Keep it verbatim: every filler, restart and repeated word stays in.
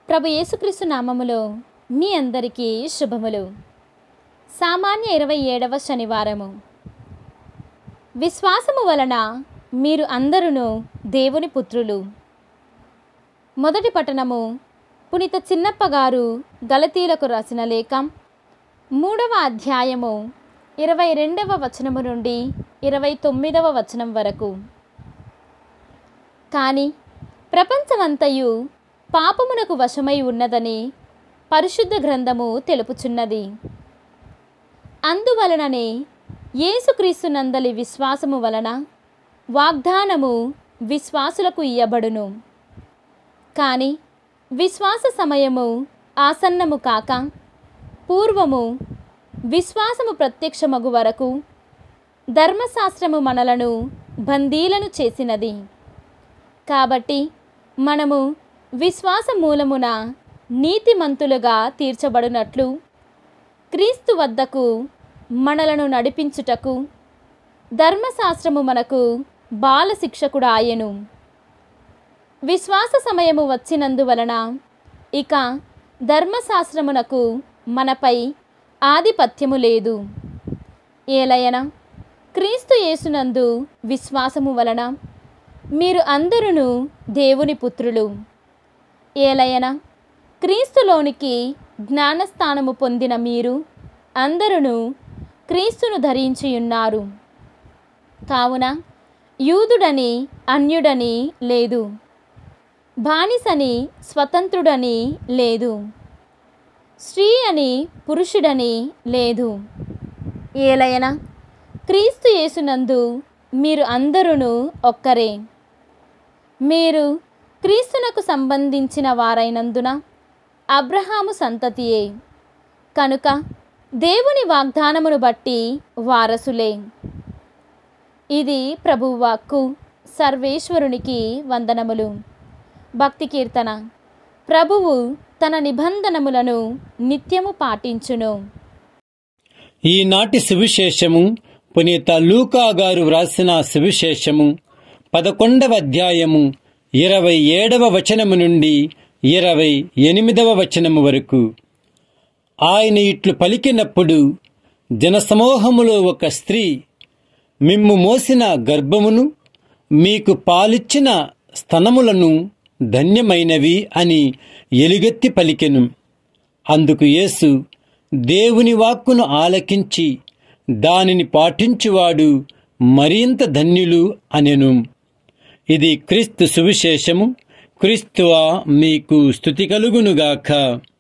ప్రభు యేసుక్రీస్తు నామములో మీ అందరికీ శుభములు. సామాన్య ఇరవై ఏడవ శనివారము. విశ్వాసము వలన మీరు అందరును దేవుని పుత్రులు. మొదటి పట్టణము పునీత చిన్నప్ప గారు గలతీలకు రాసిన లేఖ మూడవ అధ్యాయము ఇరవై రెండవ వచనము నుండి ఇరవై తొమ్మిదవ వచనం వరకు. కానీ ప్రపంచమంతయు పాపమునకు వశమై ఉన్నదని పరిశుద్ధ గ్రంథము తెలుపుచున్నది. అందువలననే యేసుక్రీస్తునందలి విశ్వాసము వలన వాగ్దానము విశ్వాసులకు ఇయ్యబడును. కానీ విశ్వాస సమయము ఆసన్నము కాక పూర్వము విశ్వాసము ప్రత్యక్షమగు వరకు ధర్మశాస్త్రము మనలను బందీలను చేసినది. కాబట్టి మనము విశ్వాస మూలమున నీతిమంతులుగా తీర్చబడినట్లు క్రీస్తు వద్దకు మనలను నడిపించుటకు ధర్మశాస్త్రము మనకు బాల శిక్షకుడు ఆయను. విశ్వాస సమయము వచ్చినందువలన ఇక ధర్మశాస్త్రమునకు మనపై ఆధిపత్యము లేదు. ఏలయన క్రీస్తు యేసునందు విశ్వాసము వలన మీరు అందరును దేవుని పుత్రులు. ఏలయన క్రీస్తులోనికి జ్ఞానస్థానము పొందిన మీరు అందరును క్రీస్తును ధరించియున్నారు. కావున యూదుడని అన్యుడని లేదు, బానిసని స్వతంత్రుడని లేదు, స్త్రీ అని పురుషుడని లేదు. ఏలయన క్రీస్తు యేసునందు మీరు అందరును ఒక్కరే. మీరు క్రీస్తునకు సంబంధించిన వారైనందున అబ్రహాము సంతతియే కనుక దేవుని వాగ్దానమును బట్టి వారసులే. ఇది ప్రభువాక్కు. సర్వేశ్వరునికి వందనములు. భక్తి కీర్తన. ప్రభువు తన నిబంధనములను నిత్యము పాటించును. ఈనాటి సువిశేషము పునీత లూకా గారు వ్రాసిన సువిశేషము పదకొండవ అధ్యాయము ఇరవై ఏడవ వచనము నుండి ఇరవై ఎనిమిదవ వచనము వరకు. ఆయన ఇట్లు పలికినప్పుడు జనసమూహములో ఒక స్త్రీ, మిమ్ము మోసిన గర్భమును మీకు పాలిచ్చిన స్తనములను ధన్యమైనవి అని ఎలుగెత్తి పలికెను. అందుకు యేసు, దేవుని వాక్కును ఆలకించి దానిని పాటించువాడు మరింత ధన్యులు అనెను. ఇది క్రీస్తు సువిశేషము. క్రీస్తువా మీకు స్తుతి కలుగునుగాక.